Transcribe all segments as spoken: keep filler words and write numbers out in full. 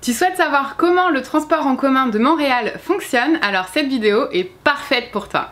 Tu souhaites savoir comment le transport en commun de Montréal fonctionne? Alors cette vidéo est parfaite pour toi.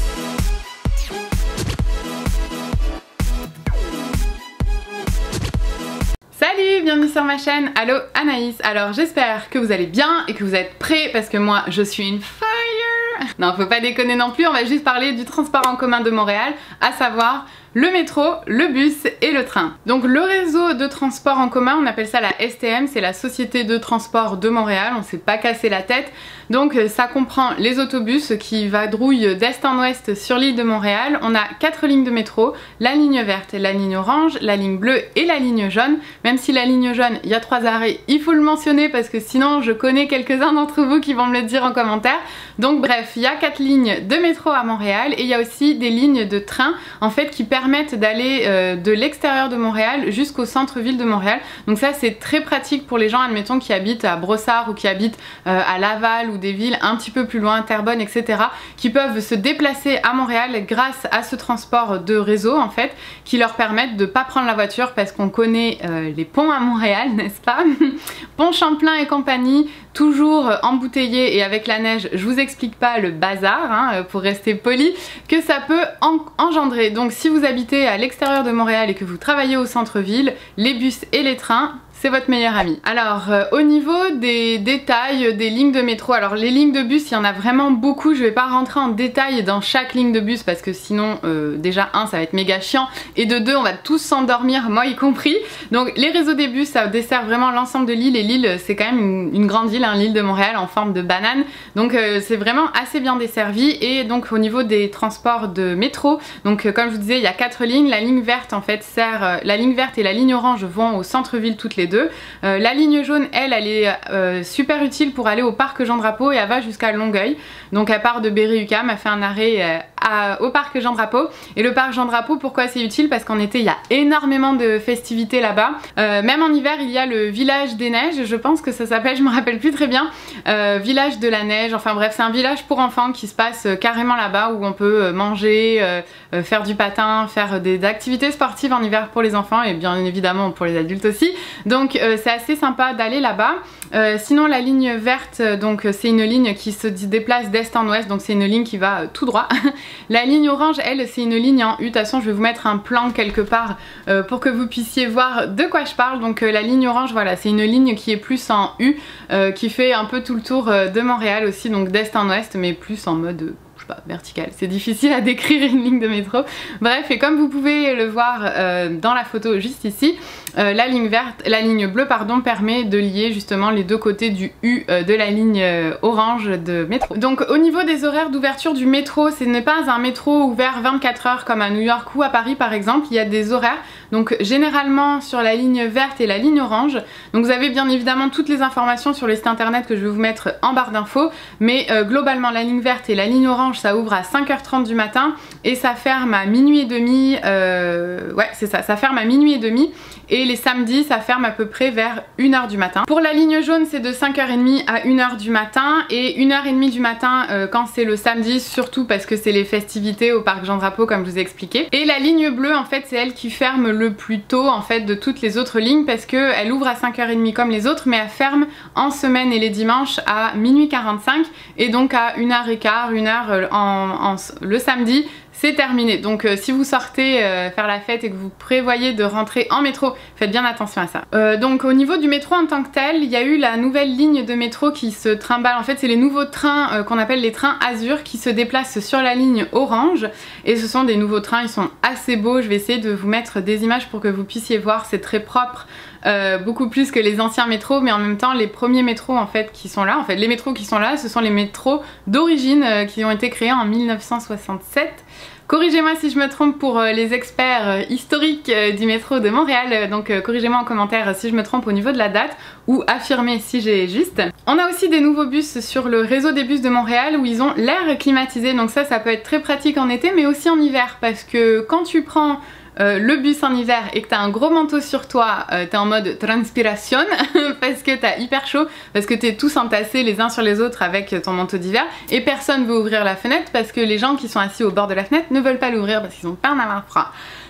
Salut, bienvenue sur ma chaîne. Allo Anaïs. Alors j'espère que vous allez bien et que vous êtes prêts parce que moi je suis une fire. Non, faut pas déconner non plus, on va juste parler du transport en commun de Montréal, à savoir le métro, le bus et le train. Donc le réseau de transport en commun, on appelle ça la S T M, c'est la Société de transport de Montréal, on s'est pas cassé la tête. Donc ça comprend les autobus qui vadrouillent d'est en ouest sur l'île de Montréal. On a quatre lignes de métro, la ligne verte, la ligne orange, la ligne bleue et la ligne jaune. Même si la ligne jaune, il y a trois arrêts, il faut le mentionner parce que sinon je connais quelques-uns d'entre vous qui vont me le dire en commentaire. Donc bref, il y a quatre lignes de métro à Montréal et il y a aussi des lignes de train en fait qui permettent d'aller euh, de l'extérieur de Montréal jusqu'au centre-ville de Montréal. Donc ça c'est très pratique pour les gens admettons qui habitent à Brossard ou qui habitent euh, à Laval ou des villes un petit peu plus loin, Terrebonne, et cetera, qui peuvent se déplacer à Montréal grâce à ce transport de réseau en fait, qui leur permettent de pas prendre la voiture parce qu'on connaît euh, les ponts à Montréal, n'est-ce pas? Pont Champlain et compagnie, toujours embouteillé et avec la neige, je vous explique pas le bazar, hein, pour rester poli, que ça peut en engendrer. Donc si vous habitez à l'extérieur de Montréal et que vous travaillez au centre-ville, les bus et les trains, c'est votre meilleur ami. Alors euh, au niveau des détails des lignes de métro, alors les lignes de bus il y en a vraiment beaucoup, je vais pas rentrer en détail dans chaque ligne de bus parce que sinon euh, déjà un ça va être méga chiant et de deux on va tous s'endormir, moi y compris. Donc les réseaux des bus ça dessert vraiment l'ensemble de l'île et l'île c'est quand même une, une grande île, hein, l'île de Montréal en forme de banane, donc euh, c'est vraiment assez bien desservi. Et donc au niveau des transports de métro, donc euh, comme je vous disais il y a quatre lignes, la ligne verte en fait sert, euh, la ligne verte et la ligne orange vont au centre-ville toutes les deux. Euh, la ligne jaune elle elle est euh, super utile pour aller au parc Jean Drapeau et elle va jusqu'à Longueuil, donc elle part de Berry-UQAM, elle fait un arrêt euh, à, au parc Jean Drapeau. Et le parc Jean Drapeau pourquoi c'est utile? Parce qu'en été il y a énormément de festivités là-bas, euh, même en hiver il y a le village des neiges, je pense que ça s'appelle, je me rappelle plus très bien, euh, village de la neige, enfin bref c'est un village pour enfants qui se passe euh, carrément là-bas où on peut euh, manger, euh, euh, faire du patin, faire des activités sportives en hiver pour les enfants et bien évidemment pour les adultes aussi. Donc euh, c'est assez sympa d'aller là-bas. Euh, sinon la ligne verte, donc c'est une ligne qui se déplace d'est en ouest, donc c'est une ligne qui va euh, tout droit. La ligne orange elle c'est une ligne en U, de toute façon je vais vous mettre un plan quelque part euh, pour que vous puissiez voir de quoi je parle. Donc euh, la ligne orange voilà c'est une ligne qui est plus en U, euh, qui fait un peu tout le tour euh, de Montréal aussi, donc d'est en ouest mais plus en mode... Euh, verticale. C'est difficile à décrire une ligne de métro. Bref, et comme vous pouvez le voir euh, dans la photo juste ici, euh, la ligne verte, la ligne bleue pardon, permet de lier justement les deux côtés du U euh, de la ligne euh, orange de métro. Donc au niveau des horaires d'ouverture du métro, ce n'est pas un métro ouvert vingt-quatre heures comme à New York ou à Paris par exemple, il y a des horaires. Donc généralement sur la ligne verte et la ligne orange. Donc vous avez bien évidemment toutes les informations sur le site internet que je vais vous mettre en barre d'infos, mais euh, globalement la ligne verte et la ligne orange ça ouvre à cinq heures trente du matin et ça ferme à minuit et demi, euh, ouais c'est ça, ça ferme à minuit et demi, et les samedis ça ferme à peu près vers une heure du matin. Pour la ligne jaune c'est de cinq heures trente à une heure du matin et une heure trente du matin euh, quand c'est le samedi, surtout parce que c'est les festivités au parc Jean Drapeau comme je vous ai expliqué. Et la ligne bleue en fait c'est elle qui ferme le plus tôt en fait de toutes les autres lignes parce qu'elle ouvre à cinq heures trente comme les autres mais elle ferme en semaine et les dimanches à minuit quarante-cinq et donc à une heure quinze, une heure en, en, le samedi c'est terminé. Donc euh, si vous sortez euh, faire la fête et que vous prévoyez de rentrer en métro, faites bien attention à ça. Euh, donc au niveau du métro en tant que tel, il y a eu la nouvelle ligne de métro qui se trimballe. En fait c'est les nouveaux trains euh, qu'on appelle les trains Azur qui se déplacent sur la ligne orange et ce sont des nouveaux trains, ils sont assez beaux. Je vais essayer de vous mettre des images pour que vous puissiez voir, c'est très propre. Euh, beaucoup plus que les anciens métros, mais en même temps les premiers métros en fait qui sont là, en fait les métros qui sont là ce sont les métros d'origine euh, qui ont été créés en mille neuf cent soixante-sept. Corrigez-moi si je me trompe pour euh, les experts euh, historiques euh, du métro de Montréal, euh, donc euh, corrigez-moi en commentaire euh, si je me trompe au niveau de la date ou affirmez si j'ai juste. On a aussi des nouveaux bus sur le réseau des bus de Montréal où ils ont l'air climatisé, donc ça ça peut être très pratique en été mais aussi en hiver parce que quand tu prends Euh, le bus en hiver et que t'as un gros manteau sur toi, euh, t'es en mode transpiration parce que t'as hyper chaud, parce que t'es tous entassés les uns sur les autres avec ton manteau d'hiver et personne veut ouvrir la fenêtre parce que les gens qui sont assis au bord de la fenêtre ne veulent pas l'ouvrir parce qu'ils ont pas un avoir froid.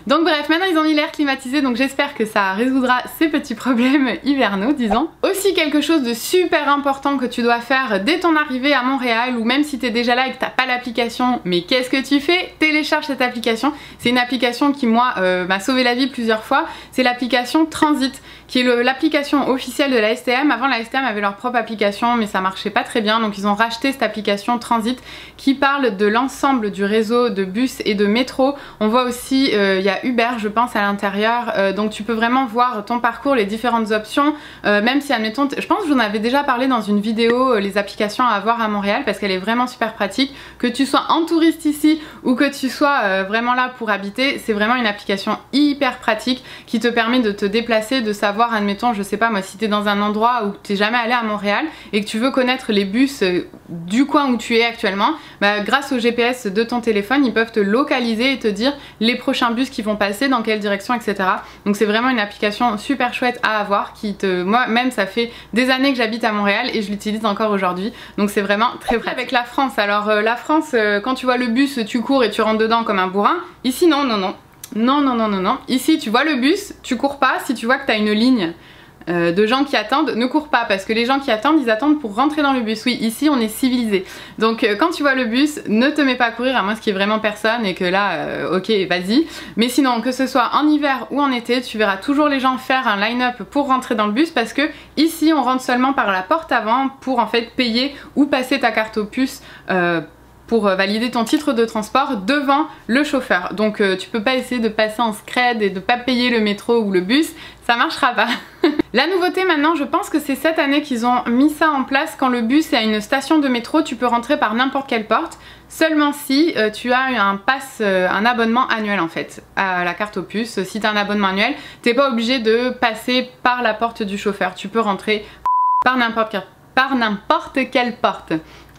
Donc bref, maintenant ils ont mis l'air climatisé, donc j'espère que ça résoudra ces petits problèmes hivernaux, disons. Aussi quelque chose de super important que tu dois faire dès ton arrivée à Montréal, ou même si t'es déjà là et que t'as pas l'application, mais qu'est-ce que tu fais? Télécharge cette application. C'est une application qui moi euh, m'a sauvé la vie plusieurs fois. C'est l'application Transit, qui est l'application officielle de la S T M. Avant, la S T M avait leur propre application, mais ça marchait pas très bien, donc ils ont racheté cette application Transit qui parle de l'ensemble du réseau de bus et de métro. On voit aussi, il euh, y a Uber je pense à l'intérieur, euh, donc tu peux vraiment voir ton parcours, les différentes options, euh, même si admettons, je pense que j'en avais déjà parlé dans une vidéo, euh, les applications à avoir à Montréal, parce qu'elle est vraiment super pratique, que tu sois en touriste ici ou que tu sois euh, vraiment là pour habiter, c'est vraiment une application hyper pratique qui te permet de te déplacer, de savoir, admettons, je sais pas moi, si t'es dans un endroit où t'es jamais allé à Montréal et que tu veux connaître les bus euh, du coin où tu es actuellement, bah, grâce au G P S de ton téléphone, ils peuvent te localiser et te dire les prochains bus qui vont passer, dans quelle direction, et cetera. Donc c'est vraiment une application super chouette à avoir qui te... Moi-même, ça fait des années que j'habite à Montréal et je l'utilise encore aujourd'hui. Donc c'est vraiment très pratique. Avec la France, alors euh, la France, euh, quand tu vois le bus, tu cours et tu rentres dedans comme un bourrin. Ici, non, non, non. Non, non, non, non, non. Ici, tu vois le bus, tu cours pas. Si tu vois que tu as une ligne euh, de gens qui attendent, ne cours pas, parce que les gens qui attendent, ils attendent pour rentrer dans le bus. Oui, ici, on est civilisé. Donc euh, quand tu vois le bus, ne te mets pas à courir, à moins qu'il y ait vraiment personne et que là, euh, ok, vas-y. Mais sinon, que ce soit en hiver ou en été, tu verras toujours les gens faire un line-up pour rentrer dans le bus, parce que ici, on rentre seulement par la porte avant pour en fait payer ou passer ta carte aux puces euh, pour valider ton titre de transport devant le chauffeur. Donc euh, tu peux pas essayer de passer en scred et de pas payer le métro ou le bus, ça marchera pas. La nouveauté maintenant, je pense que c'est cette année qu'ils ont mis ça en place. Quand le bus est à une station de métro, tu peux rentrer par n'importe quelle porte, seulement si euh, tu as un pass, euh, un abonnement annuel en fait, à la carte aux puces. Si tu as un abonnement annuel, t'es pas obligé de passer par la porte du chauffeur, tu peux rentrer par n'importe quelle, par n'importe quelle porte.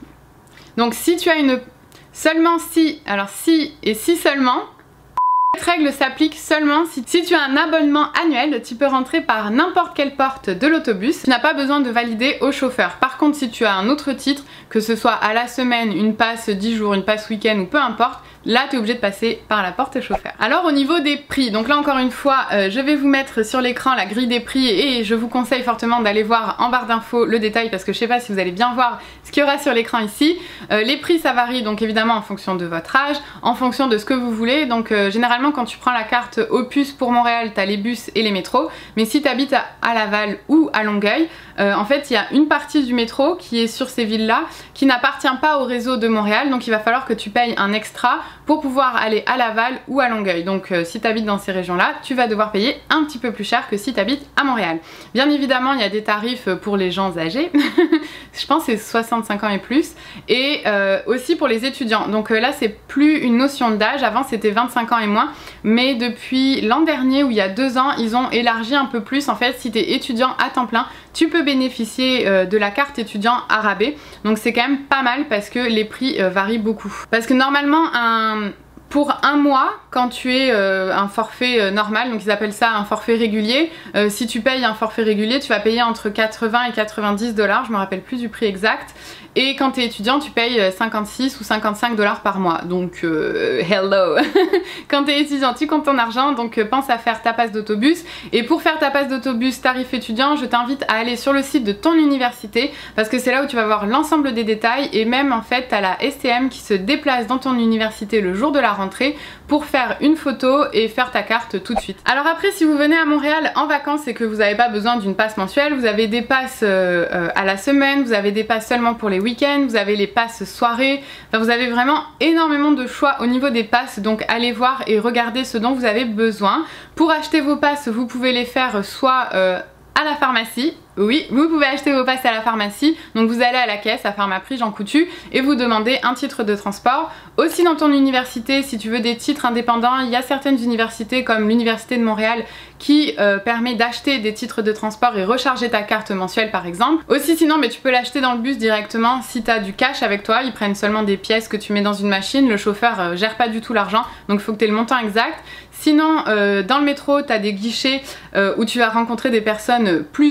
Donc si tu as une... Seulement si... Alors si et si seulement... Cette règle s'applique seulement si, si tu as un abonnement annuel, tu peux rentrer par n'importe quelle porte de l'autobus. Tu n'as pas besoin de valider au chauffeur. Par contre, si tu as un autre titre, que ce soit à la semaine, une passe dix jours, une passe week-end ou peu importe, là tu es obligé de passer par la porte chauffeur. Alors au niveau des prix, donc là encore une fois, euh, je vais vous mettre sur l'écran la grille des prix et je vous conseille fortement d'aller voir en barre d'infos le détail, parce que je sais pas si vous allez bien voir ce qu'il y aura sur l'écran ici. Euh, les prix ça varie donc évidemment en fonction de votre âge, en fonction de ce que vous voulez. Donc euh, généralement quand tu prends la carte Opus pour Montréal, tu as les bus et les métros, mais si tu habites à, à Laval ou à Longueuil, euh, en fait il y a une partie du métro qui est sur ces villes là qui n'appartient pas au réseau de Montréal, donc il va falloir que tu payes un extra pour pouvoir aller à Laval ou à Longueuil. Donc euh, si tu habites dans ces régions là, tu vas devoir payer un petit peu plus cher que si tu habites à Montréal. Bien évidemment il y a des tarifs pour les gens âgés, je pense que c'est soixante-cinq ans et plus, et euh, aussi pour les étudiants. Donc euh, là c'est plus une notion d'âge, avant c'était vingt-cinq ans et moins, mais depuis l'an dernier ou il y a deux ans ils ont élargi un peu plus. En fait si tu es étudiant à temps plein, tu peux bénéficier euh, de la carte étudiant à rabais, donc c'est quand même pas mal parce que les prix euh, varient beaucoup. Parce que normalement un... pour un mois, quand tu es euh, un forfait euh, normal, donc ils appellent ça un forfait régulier, euh, si tu payes un forfait régulier, tu vas payer entre quatre-vingts et quatre-vingt-dix dollars, je me rappelle plus du prix exact. Et quand tu es étudiant, tu payes cinquante-six ou cinquante-cinq dollars par mois. Donc, euh, hello. Quand tu es étudiant, tu comptes ton argent, donc euh, pense à faire ta passe d'autobus. Et pour faire ta passe d'autobus tarif étudiant, je t'invite à aller sur le site de ton université, parce que c'est là où tu vas voir l'ensemble des détails. Et même en fait, tu as la S T M qui se déplace dans ton université le jour de la rentrée pour faire une photo et faire ta carte tout de suite. Alors après, si vous venez à Montréal en vacances et que vous n'avez pas besoin d'une passe mensuelle, vous avez des passes euh, euh, à la semaine, vous avez des passes seulement pour les week-end, vous avez les passes soirées, enfin, vous avez vraiment énormément de choix au niveau des passes, donc allez voir et regardez ce dont vous avez besoin. Pour acheter vos passes, vous pouvez les faire soit euh, à la pharmacie. Oui, vous pouvez acheter vos passes à la pharmacie, donc vous allez à la caisse, à Pharmaprix, Jean Coutu, et vous demandez un titre de transport. Aussi dans ton université, si tu veux des titres indépendants, il y a certaines universités comme l'Université de Montréal qui euh, permet d'acheter des titres de transport et recharger ta carte mensuelle par exemple. Aussi sinon, mais tu peux l'acheter dans le bus directement si tu as du cash avec toi, ils prennent seulement des pièces que tu mets dans une machine, le chauffeur euh, gère pas du tout l'argent, donc il faut que tu aies le montant exact. Sinon, euh, dans le métro, tu as des guichets euh, où tu vas rencontrer des personnes plus ou moins agréables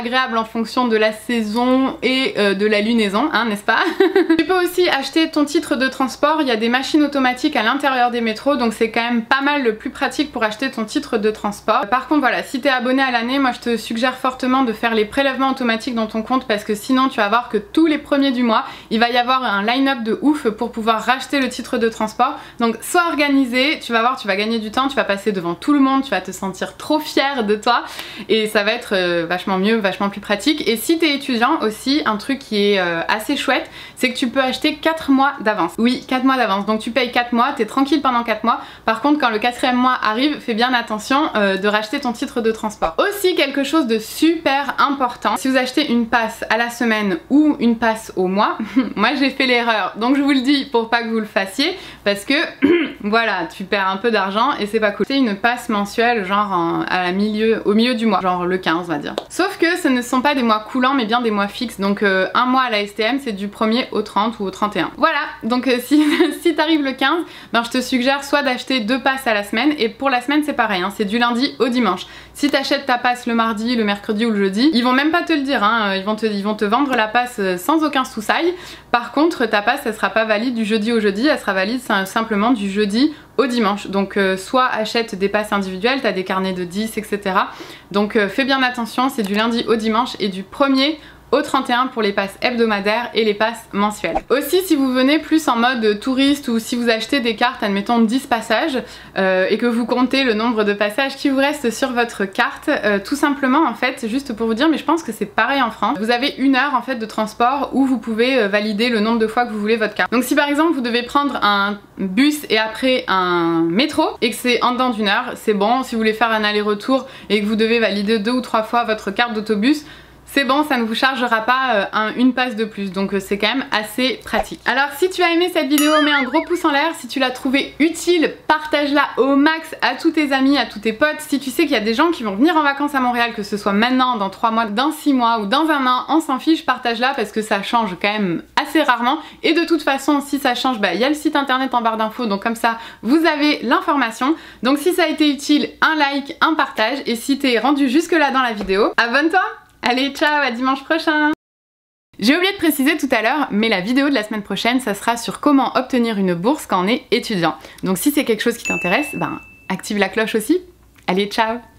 agréable en fonction de la saison et euh, de la lunaison, hein, n'est-ce pas? Tu peux aussi acheter ton titre de transport, il y a des machines automatiques à l'intérieur des métros, donc c'est quand même pas mal le plus pratique pour acheter ton titre de transport. Par contre voilà, si t'es abonné à l'année, moi je te suggère fortement de faire les prélèvements automatiques dans ton compte parce que sinon tu vas voir que tous les premiers du mois, il va y avoir un line-up de ouf pour pouvoir racheter le titre de transport. Donc sois organisé, tu vas voir, tu vas gagner du temps, tu vas passer devant tout le monde, tu vas te sentir trop fier de toi et ça va être euh, vachement mieux, vachement plus pratique. Et si t'es étudiant aussi, un truc qui est euh, assez chouette, c'est que tu peux acheter quatre mois d'avance. Oui, quatre mois d'avance, donc tu payes quatre mois, t'es tranquille pendant quatre mois. Par contre quand le quatrième mois arrive, fais bien attention euh, de racheter ton titre de transport. Aussi quelque chose de super important, si vous achetez une passe à la semaine ou une passe au mois, moi j'ai fait l'erreur, donc je vous le dis pour pas que vous le fassiez, parce que voilà, tu perds un peu d'argent et c'est pas cool. C'est une passe mensuelle genre en, à la milieu, au milieu du mois, genre le quinze on va dire. Sauf que ce ne sont pas des mois coulants mais bien des mois fixes, donc euh, un mois à la S T M c'est du premier au trente ou au trente et un. Voilà, donc euh, si, si t'arrives le quinze, ben je te suggère soit d'acheter deux passes à la semaine, et pour la semaine c'est pareil, hein, c'est du lundi au dimanche. Si t'achètes ta passe le mardi, le mercredi ou le jeudi, ils vont même pas te le dire, hein, ils, vont te, ils vont te vendre la passe sans aucun soussail. Par contre ta passe elle sera pas valide du jeudi au jeudi, elle sera valide simplement du jeudi au dimanche. Donc euh, soit achète des passes individuelles, t'as des carnets de dix et cetera. Donc euh, fais bien attention, c'est du lundi au dimanche et du premier au trente et un pour les passes hebdomadaires et les passes mensuelles. Aussi si vous venez plus en mode touriste ou si vous achetez des cartes, admettons dix passages euh, et que vous comptez le nombre de passages qui vous restent sur votre carte, euh, tout simplement en fait, juste pour vous dire, mais je pense que c'est pareil en France, vous avez une heure en fait de transport où vous pouvez euh, valider le nombre de fois que vous voulez votre carte. Donc si par exemple vous devez prendre un bus et après un métro et que c'est en dedans d'une heure, c'est bon. Si vous voulez faire un aller-retour et que vous devez valider deux ou trois fois votre carte d'autobus, c'est bon, ça ne vous chargera pas euh, un, une passe de plus, donc euh, c'est quand même assez pratique. Alors si tu as aimé cette vidéo, mets un gros pouce en l'air. Si tu l'as trouvée utile, partage-la au max à tous tes amis, à tous tes potes. Si tu sais qu'il y a des gens qui vont venir en vacances à Montréal, que ce soit maintenant, dans trois mois, dans six mois ou dans un an, on s'en fiche, partage-la parce que ça change quand même assez rarement. Et de toute façon, si ça change, bah il y a le site internet en barre d'infos, donc comme ça vous avez l'information. Donc si ça a été utile, un like, un partage, et si t'es rendu jusque là dans la vidéo, abonne-toi. Allez, ciao, à dimanche prochain! J'ai oublié de préciser tout à l'heure, mais la vidéo de la semaine prochaine, ça sera sur comment obtenir une bourse quand on est étudiant. Donc si c'est quelque chose qui t'intéresse, ben active la cloche aussi. Allez, ciao!